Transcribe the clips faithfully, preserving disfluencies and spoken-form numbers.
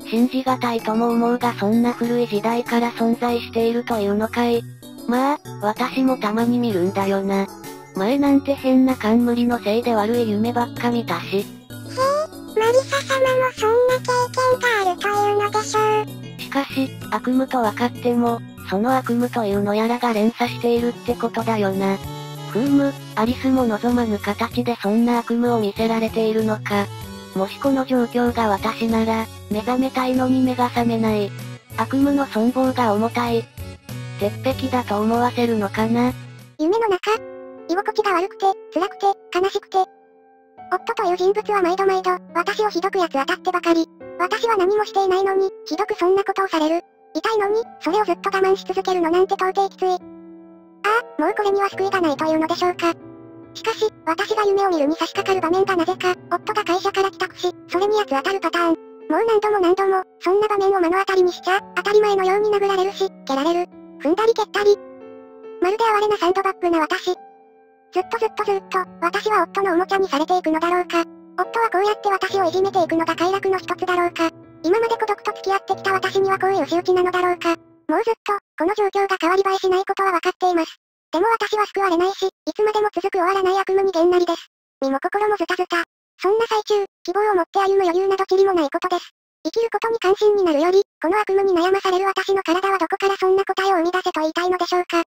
信じがたいとも思うがそんな古い時代から存在しているというのかい。まあ、私もたまに見るんだよな。前なんて変な冠のせいで悪い夢ばっか見たし。へえ、マリサ様もそんな経験があるというのでしょう。 しかし、悪夢と分かっても、その悪夢というのやらが連鎖しているってことだよな。ふーむ、アリスも望まぬ形でそんな悪夢を見せられているのか。もしこの状況が私なら、目覚めたいのに目が覚めない。悪夢の存亡が重たい。鉄壁だと思わせるのかな。 夢の中、居心地が悪くて、辛くて、悲しくて。夫という人物は毎度毎度、私をひどく八つ当たってばかり。私は何もしていないのに、ひどくそんなことをされる。痛いのに、それをずっと我慢し続けるのなんて到底きつい。ああ、もうこれには救いがないというのでしょうか。しかし、私が夢を見るに差し掛かる場面がなぜか、夫が会社から帰宅し、それに八つ当たるパターン。もう何度も何度も、そんな場面を目の当たりにしちゃ、当たり前のように殴られるし、蹴られる。踏んだり蹴ったり。まるで哀れなサンドバッグな私。ずっとずっとずっと、私は夫のおもちゃにされていくのだろうか。夫はこうやって私をいじめていくのが快楽の一つだろうか。今まで孤独と付き合ってきた私にはこういう仕打ちなのだろうか。もうずっと、この状況が変わり映えしないことは分かっています。でも私は救われないし、いつまでも続く終わらない悪夢にげんなりです。身も心もズタズタ。そんな最中、希望を持って歩む余裕などちりもないことです。生きることに関心になるより、この悪夢に悩まされる私の体はどこからそんな答えを生み出せと言いたいのでしょうか。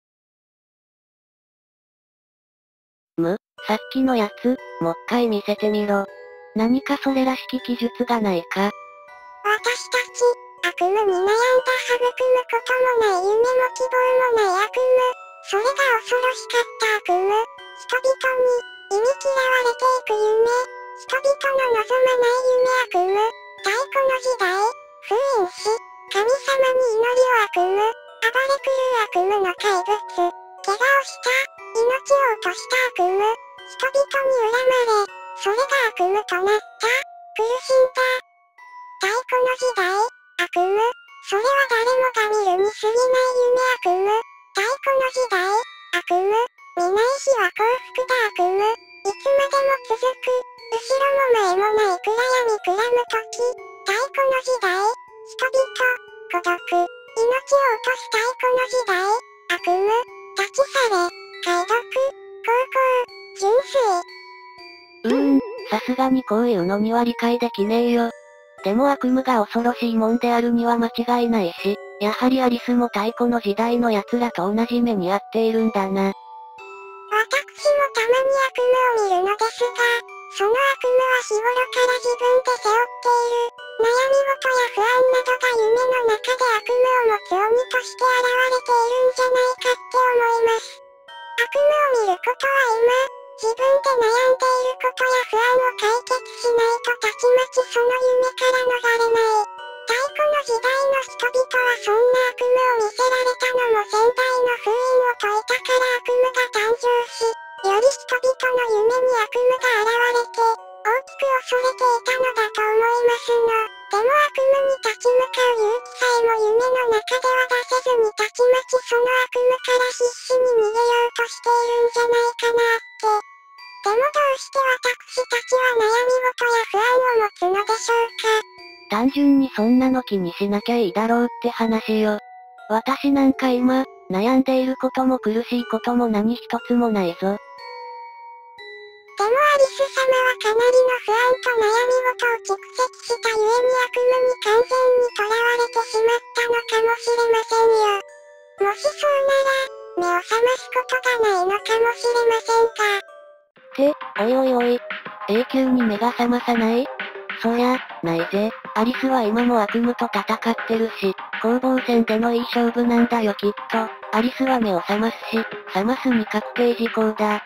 む、さっきのやつ、もっかい見せてみろ。何かそれらしき記述がないか。 私たち、悪夢に悩んだ育むこともない夢も希望もない悪夢。それが恐ろしかった悪夢。人々に、忌み嫌われていく夢。人々の望まない夢悪夢。太古の時代、封印し、神様に祈りを悪夢。暴れ狂う悪夢の怪物。怪我をした、命を落とした悪夢。人々に恨まれ、それが悪夢となった。苦しんだ。太古の時代、悪夢。それは誰もが見るに過ぎない夢悪夢。太古の時代、悪夢。見ない日は幸福だ悪夢。いつまでも続く。後ろも前もない暗闇くらむ時。太古の時代、人々、孤独。命を落とす太古の時代、悪夢。立ち去れ、解読、高校、純粋。 うーん、さすがにこういうのには理解できねえよ。でも悪夢が恐ろしいもんであるには間違いないし、やはりアリスも太古の時代の奴らと同じ目に遭っているんだな。 私もたまに悪夢を見るのですが、その悪夢は日頃から自分で背負っている、悩み事や不安などが夢の中で悪夢を持つ鬼として現れているんじゃないかって思います。悪夢を見ることは今、自分で悩んでいることや不安を解決しないとたちまちその夢から逃れない。太古の時代の人々はそんな悪夢を見せられたのも先代の封印を解いたから悪夢が誕生し、より人々の夢に悪夢が現れて、大きく恐れていたのだと思いますの。でも悪夢に立ち向かう勇気さえも夢の中では出せずにたちまちその悪夢から必死に逃げようとしているんじゃないかなって。でもどうして私たちは悩み事や不安を持つのでしょうか。 単純にそんなの気にしなきゃいいだろうって話よ。私なんか今、悩んでいることも苦しいことも何一つもないぞ。 でもアリス様はかなりの不安と悩み事を蓄積したゆえに悪夢に完全に囚われてしまったのかもしれませんよ。もしそうなら、目を覚ますことがないのかもしれませんか。 って、おいおいおい。永久に目が覚まさない？そりゃ、ないぜ。アリスは今も悪夢と戦ってるし、攻防戦でのいい勝負なんだよきっと。アリスは目を覚ますし、覚ますに確定事項だ。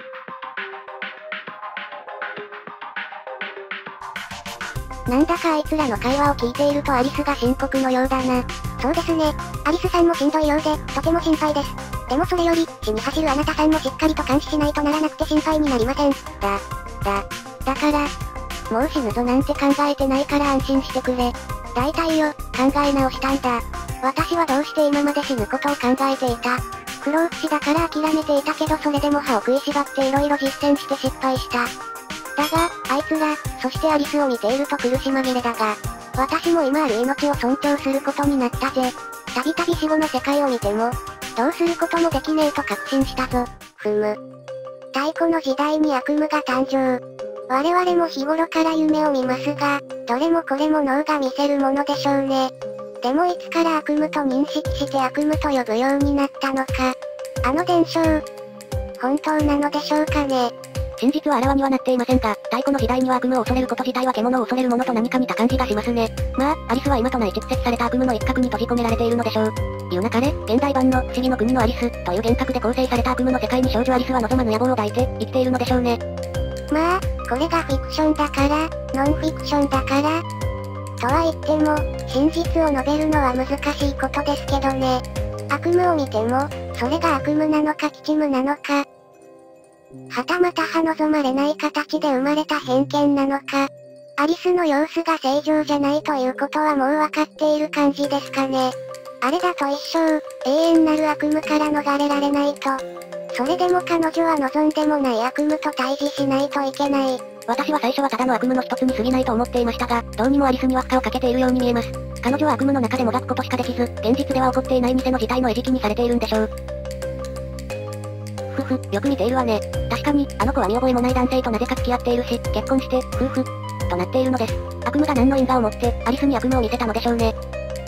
なんだかあいつらの会話を聞いているとアリスが深刻のようだな。そうですね。アリスさんもしんどいようで、とても心配です。でもそれより、死に走るあなたさんもしっかりと監視しないとならなくて心配になりません。だ、だ、だから、もう死ぬぞなんて考えてないから安心してくれ。大体よ、考え直したんだ。私はどうして今まで死ぬことを考えていた。不老不死だから諦めていたけどそれでも歯を食いしばって色々実践して失敗した。だが、あいつら、そしてアリスを見ていると苦し紛れだが、 私も今ある命を尊重することになったぜ。たびたび死後の世界を見ても、どうすることもできねえと確信したぞ。ふむ。太古の時代に悪夢が誕生。我々も日頃から夢を見ますが、どれもこれも脳が見せるものでしょうね。でもいつから悪夢と認識して悪夢と呼ぶようになったのか。あの伝承、本当なのでしょうかね。 真実はあらわにはなっていませんが、太古の時代には悪夢を恐れること自体は獣を恐れるものと何か似た感じがしますね。まあ、アリスは今とない蓄積された悪夢の一角に閉じ込められているのでしょう。いうなかれ、現代版の不思議の国のアリスという幻覚で構成された悪夢の世界に少女アリスは望まぬ野望を抱いて生きているのでしょうね。 まあ、これがフィクションだから、ノンフィクションだから、とは言っても、真実を述べるのは難しいことですけどね。悪夢を見ても、それが悪夢なのか吉夢なのか、はたまたは望まれない形で生まれた偏見なのか、アリスの様子が正常じゃないということはもうわかっている感じですかね。あれだと一生、永遠なる悪夢から逃れられないと。それでも彼女は望んでもない悪夢と対峙しないといけない。 私は最初はただの悪夢の一つに過ぎないと思っていましたが、どうにもアリスには負荷をかけているように見えます。彼女は悪夢の中でもがくことしかできず、現実では起こっていない偽の事態の餌食にされているんでしょう。ふふ、よく見ているわね。確かに、あの子は見覚えもない男性となぜか付き合っているし、結婚して、夫婦、となっているのです。悪夢が何の因果を持って、アリスに悪夢を見せたのでしょうね。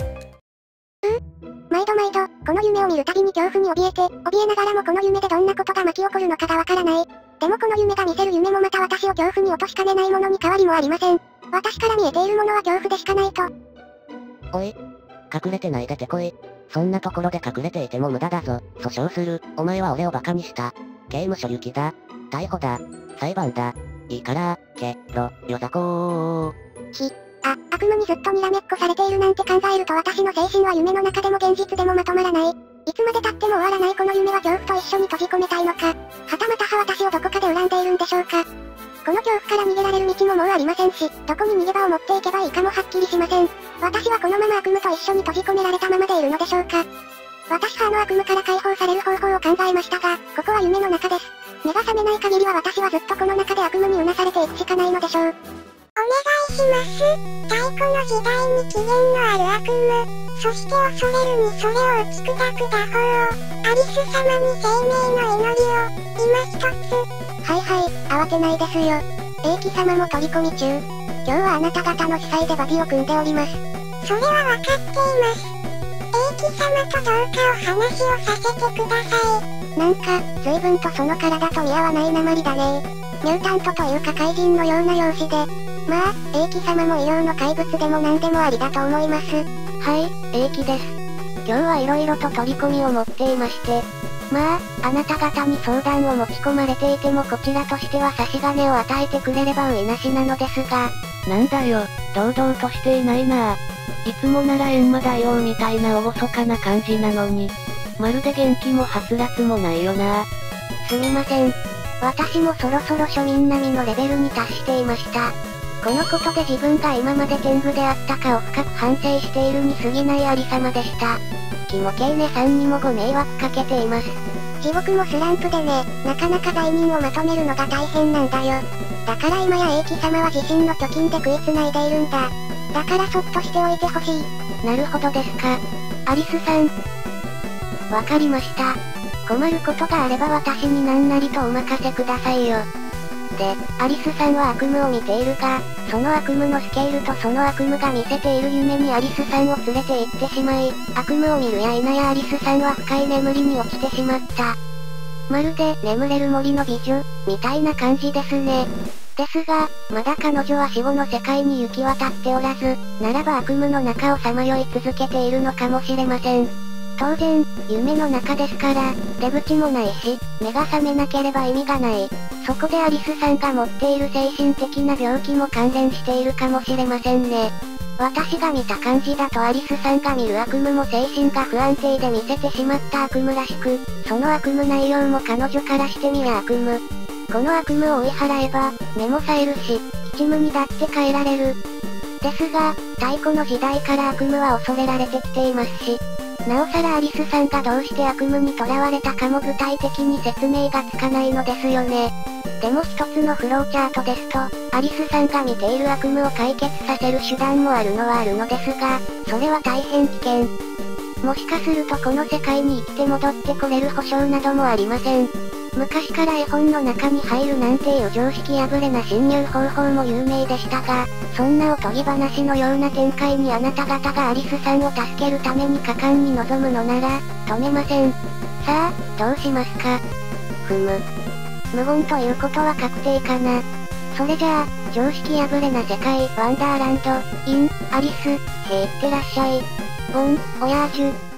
毎度毎度、この夢を見るたびに恐怖に怯えて、怯えながらもこの夢でどんなことが巻き起こるのかがわからない。でもこの夢が見せる夢もまた私を恐怖に落としかねないものに変わりもありません。私から見えているものは恐怖でしかないと。 おい。隠れてないでてこい。そんなところで隠れていても無駄だぞ。訴訟する。お前は俺をバカにした。刑務所行きだ。逮捕だ。裁判だ。いいから、けろ、よざこー。 ひ、あ、悪夢にずっとにらめっこされているなんて考えると私の精神は夢の中でも現実でもまとまらない。いつまで経っても終わらないこの夢は恐怖と一緒に閉じ込めたいのか、はたまたは私をどこかで恨んでいるんでしょうか。この恐怖から逃げられる道ももうありませんし、どこに逃げ場を持っていけばいいかもはっきりしません。私はこのまま悪夢と一緒に閉じ込められたままでいるのでしょうか。私はあの悪夢から解放される方法を考えましたが、ここは夢の中です。目が覚めない限りは私はずっとこの中で悪夢にうなされていくしかないのでしょう。 お願いします。太古の時代に起源のある悪夢、そして恐れるにそれを打ち砕く打法を、アリス様に生命の祈りを、今一つ。 はいはい、慌てないですよ。英貴様も取り込み中。今日はあなた方の主催でバディを組んでおります。 それはわかっています。英貴様とどうかお話をさせてください。 なんか、随分とその体と見合わない鉛だね。ミュータントというか怪人のような容姿で。まあ、英貴様も医療の怪物でも何でもありだと思います。はい、英貴です。今日はいろいろと取り込みを持っていまして。まあ、あなた方に相談を持ち込まれていてもこちらとしては差し金を与えてくれればういなしなのですが。 なんだよ、堂々としていないなぁ。いつもなら閻魔大王みたいな厳かな感じなのに。まるで元気もはつらつもないよなぁ。 すみません。私もそろそろ庶民並みのレベルに達していました。このことで自分が今まで天狗であったかを深く反省しているに過ぎないありさまでした。キモケイネさんにもご迷惑かけています。地獄もスランプでね、なかなか罪人をまとめるのが大変なんだよ。だから今や英貴様は自身の貯金で食いつないでいるんだ。だからそっとしておいてほしい。なるほどですか。アリスさん。わかりました。困ることがあれば私に何なりとお任せくださいよ。で、アリスさんは悪夢を見ているが、その悪夢のスケールとその悪夢が見せている夢にアリスさんを連れて行ってしまい、悪夢を見るや否やアリスさんは深い眠りに落ちてしまった。まるで眠れる森の美女、みたいな感じですね。ですが、まだ彼女は死後の世界に行き渡っておらず、ならば悪夢の中をさまよい続けているのかもしれません。当然、夢の中ですから、出口もないし、目が覚めなければ意味がない。そこでアリスさんが持っている精神的な病気も関連しているかもしれませんね。私が見た感じだとアリスさんが見る悪夢も精神が不安定で見せてしまった悪夢らしく、その悪夢内容も彼女からしてみりゃ悪夢。この悪夢を追い払えば、目も冴えるし、吉夢にだって変えられる。ですが、太古の時代から悪夢は恐れられてきていますし、 なおさらアリスさんがどうして悪夢に囚われたかも具体的に説明がつかないのですよね。でも一つのフローチャートですと、アリスさんが見ている悪夢を解決させる手段もあるのはあるのですが、それは大変危険。もしかするとこの世界に生きて戻ってこれる保証などもありません。昔から絵本の中に入るなんていう常識破れな侵入方法も有名でしたが、そんなおとぎ話のような展開にあなた方がアリスさんを助けるために果敢に臨むのなら、止めません。さあ、どうしますか？ふむ。無言ということは確定かな。それじゃあ、常識破れな世界、ワンダーランド、イン、アリス、へいってらっしゃい。ボン、オヤージュ。